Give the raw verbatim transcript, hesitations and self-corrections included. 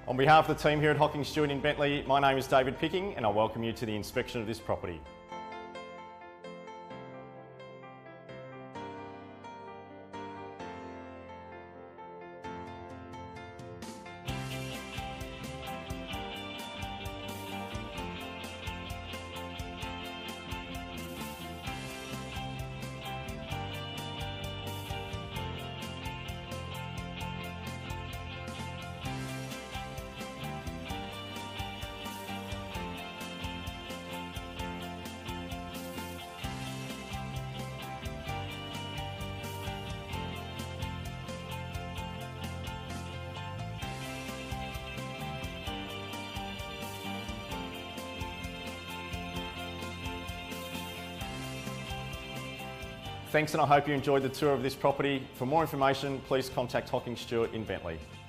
On behalf of the team here at Hocking Stuart in Bentley, my name is David Picking and I welcome you to the inspection of this property. Thanks, and I hope you enjoyed the tour of this property. For more information, please contact Hocking Stuart in Bentley.